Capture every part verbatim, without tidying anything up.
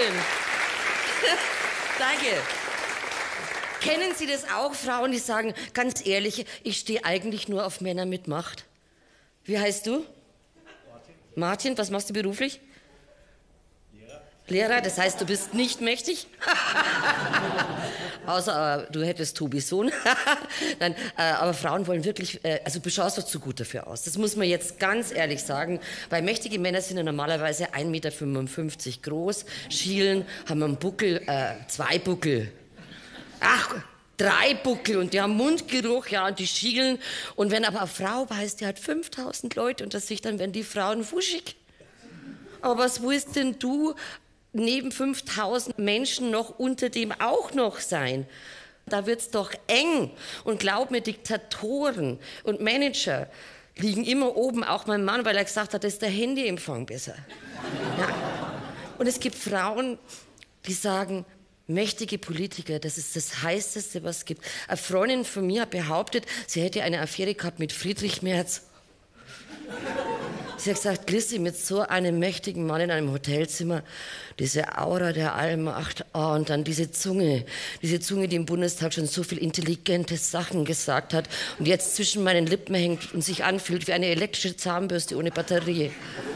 Dankeschön. Danke. Kennen Sie das auch, Frauen, die sagen, ganz ehrlich, ich stehe eigentlich nur auf Männer mit Macht? Wie heißt du? Martin. Martin, was machst du beruflich? Lehrer. Lehrer, das heißt, du bist nicht mächtig? Außer äh, du hättest Tobis Sohn. Nein, äh, aber Frauen wollen wirklich, äh, also du schaust doch zu gut dafür aus. Das muss man jetzt ganz ehrlich sagen, weil mächtige Männer sind ja normalerweise ein Meter fünfundfünfzig groß, schielen, haben einen Buckel, äh, zwei Buckel. Ach, drei Buckel und die haben Mundgeruch, ja, und die schielen. Und wenn aber eine Frau weiß, die hat fünftausend Leute unter sich, dann werden die Frauen wuschig. Aber was willst denn du neben fünftausend Menschen noch unter dem auch noch sein? Da wird's doch eng. Und glaub mir, Diktatoren und Manager liegen immer oben, auch mein Mann, weil er gesagt hat, das ist der Handyempfang besser. Ja. Und es gibt Frauen, die sagen, mächtige Politiker, das ist das Heißeste, was es gibt. Eine Freundin von mir hat behauptet, sie hätte eine Affäre gehabt mit Friedrich Merz. Sie hat gesagt, Lissi, mit so einem mächtigen Mann in einem Hotelzimmer, diese Aura der Allmacht, oh, und dann diese Zunge, diese Zunge, die im Bundestag schon so viel intelligente Sachen gesagt hat und jetzt zwischen meinen Lippen hängt und sich anfühlt wie eine elektrische Zahnbürste ohne Batterie.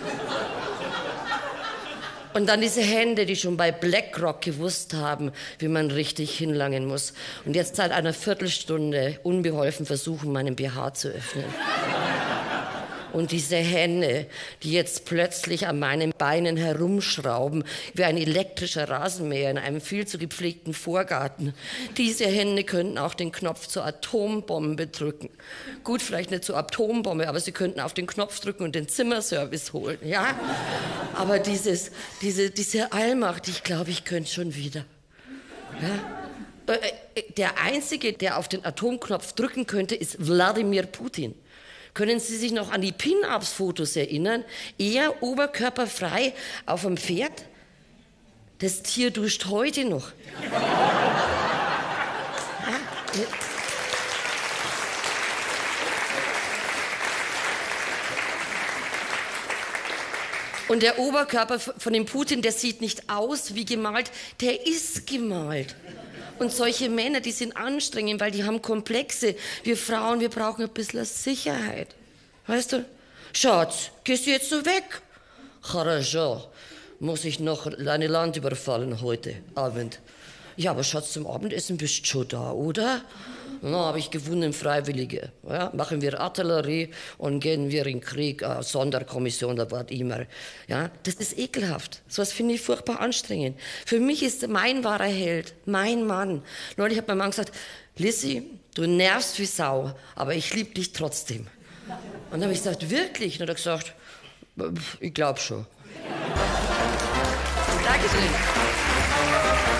Und dann diese Hände, die schon bei BlackRock gewusst haben, wie man richtig hinlangen muss. Und jetzt seit einer Viertelstunde unbeholfen versuchen, meinen B H zu öffnen. Und diese Hände, die jetzt plötzlich an meinen Beinen herumschrauben, wie ein elektrischer Rasenmäher in einem viel zu gepflegten Vorgarten. Diese Hände könnten auch den Knopf zur Atombombe drücken. Gut, vielleicht nicht zur Atombombe, aber sie könnten auf den Knopf drücken und den Zimmerservice holen, ja? Aber dieses, diese, diese Allmacht, ich glaube, ich könnte schon wieder. Ja? Der Einzige, der auf den Atomknopf drücken könnte, ist Wladimir Putin. Können Sie sich noch an die Pin-Ups-Fotos erinnern? Er oberkörperfrei auf dem Pferd? Das Tier duscht heute noch. Und der Oberkörper von dem Putin, der sieht nicht aus wie gemalt, der ist gemalt. Und solche Männer, die sind anstrengend, weil die haben Komplexe. Wir Frauen, wir brauchen ein bisschen Sicherheit. Weißt du? Schatz, gehst du jetzt so weg? Хорошо. Muss ich noch deine Land überfallen heute Abend? Ja, aber Schatz, zum Abendessen bist du schon da, oder? Na, habe ich gewonnen, Freiwillige. Ja, machen wir Artillerie und gehen wir in Krieg, äh, Sonderkommission oder was immer. Ja, das ist ekelhaft. So was finde ich furchtbar anstrengend. Für mich ist mein wahrer Held, mein Mann. Neulich hat mein Mann gesagt, Lissi, du nervst wie Sau, aber ich liebe dich trotzdem. Und dann habe ich gesagt, wirklich? Und dann hat er gesagt, ich glaube schon. Dankeschön.